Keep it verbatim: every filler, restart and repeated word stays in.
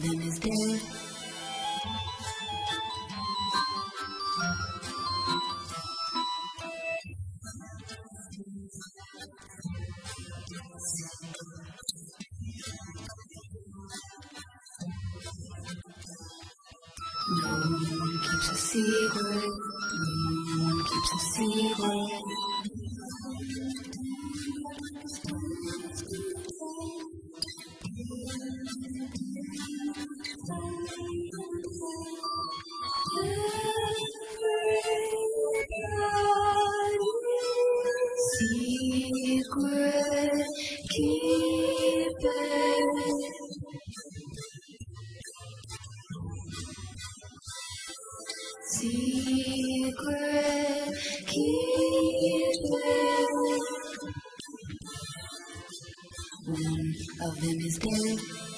them is dead. No one keeps a secret. No one keeps a secret. Secret, keep it. Secret, keep it. One of them is dead.